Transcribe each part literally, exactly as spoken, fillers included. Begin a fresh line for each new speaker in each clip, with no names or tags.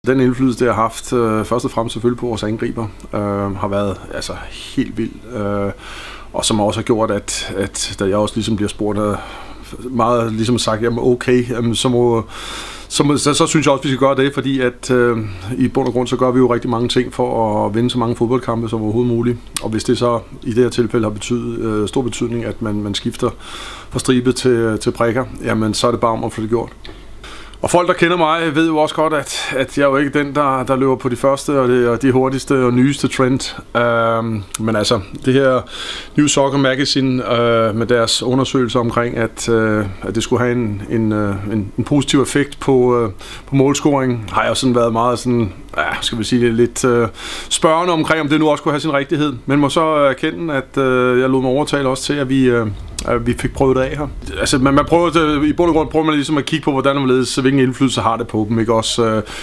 Den indflydelse, det har haft, øh, først og fremmest selvfølgelig på vores angriber, øh, har været altså, helt vild. Øh, og som også har gjort, at, at da jeg også ligesom bliver spurgt, øh, meget ligesom sagt, jamen okay, jamen, så må... Så, må, så, så synes jeg også, at vi skal gøre det, fordi at øh, i bund og grund, så gør vi jo rigtig mange ting for at vinde så mange fodboldkampe som overhovedet muligt. Og hvis det så i det her tilfælde har betydet, øh, stor betydning, at man, man skifter fra stribe til, til prikker, jamen så er det bare om at få det gjort. Og folk, der kender mig, ved jo også godt, at, at jeg er jo ikke den, der, der løber på de første og de, og de hurtigste og nyeste trend. Um, men altså, det her New Soccer Magazine uh, med deres undersøgelser omkring, at, uh, at det skulle have en, en, uh, en, en positiv effekt på, uh, på målscoring, har jeg jo sådan været meget sådan, ja, skal vi sige, lidt uh, spørgende omkring, om det nu også kunne have sin rigtighed. Men må så erkende, at uh, jeg lod mig overtale også til, at vi... Uh, vi fik prøvet det af her. Altså, man, man prøver, i bund og grund prøver man ligesom at kigge på, hvordan omledes, hvilken indflydelse har det på dem, ikke også?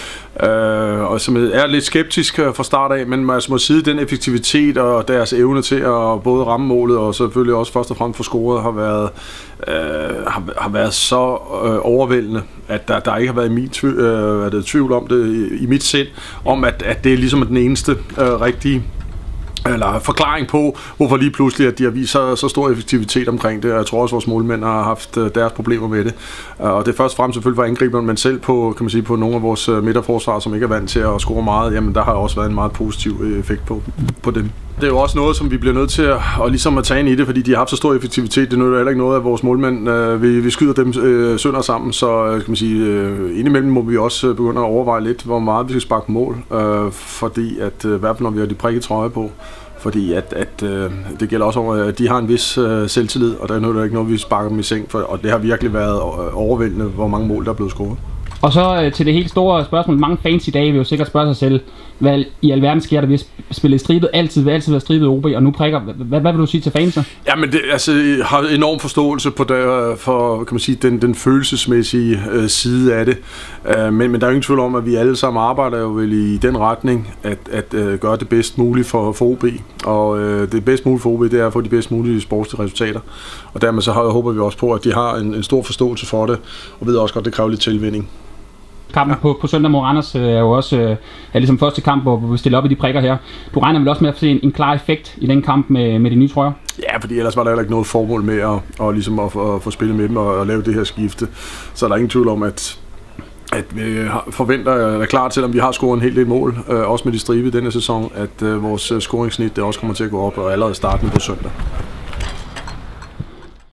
Øh, og som er lidt skeptisk fra start af, men man altså må sige, den effektivitet og deres evne til at både ramme målet og selvfølgelig også først og fremmest få scoret har været, øh, har, har været så øh, overvældende, at der, der ikke har været min tvivl, øh, det tvivl om det i, i mit sind, om at, at det er ligesom den eneste øh, rigtige eller forklaring på, hvorfor lige pludselig, at de har vist så, så stor effektivitet omkring det. Jeg tror også, at vores målmænd har haft deres problemer med det. Og det er først og fremmest selvfølgelig for angriberen, men selv på, kan man sige, på nogle af vores midterforsvar, som ikke er vant til at score meget, jamen der har også været en meget positiv effekt på, på dem. Det er jo også noget, som vi bliver nødt til at, og ligesom at tage ind i det, fordi de har haft så stor effektivitet. Det nytter heller ikke noget af vores målmænd. Vi, vi skyder dem øh, sønder sammen, så kan man sige, øh, indimellem må vi også begynde at overveje lidt, hvor meget vi skal sparke mål. Øh, fordi at, øh, i hvert fald når vi har de prikke trøje på, fordi at, at øh, det gælder også om, at de har en vis øh, selvtillid, og der nytter ikke noget, vi sparker dem i seng, for, og det har virkelig været overvældende, hvor mange mål der er blevet scoret. Og
så øh, til det helt store spørgsmål. Mange fans i dag vil jo sikkert spørge sig selv, hvad i alverden sker der, vi har spillet stribet altid, vi har altid været stribet O B, og nu prikker. Hvad, hvad vil du sige til fansen?
Ja, men det, altså, jeg har enorm forståelse på det, for kan man sige, den, den følelsesmæssige øh, side af det. Uh, men, men der er ingen tvivl om, at vi alle sammen arbejder jo vel i den retning, at, at uh, gøre det bedst muligt for, for O B. Og uh, det bedst muligt for O B, det er at få de bedst mulige sportslige resultater. Og dermed så håber vi også på, at de har en, en stor forståelse for det, og ved også godt, at det kræver lidt tilvinding.
Kampen ja. på, på søndag mod Randers er jo også øh, er ligesom første kamp, hvor vi stiller op i de prikker her. Du regner vel også med at se en, en klar effekt i den kamp med, med de nye trøjer?
Ja, fordi ellers var der heller ikke noget formål med at, og ligesom at, at få spillet med dem og at lave det her skifte. Så er der ingen tvivl om, at, at vi forventer, eller er klar til, om vi har scoret en hel del mål, øh, også med de stribe i denne sæson, at øh, vores scoringssnit det også kommer til at gå op og allerede starten på søndag.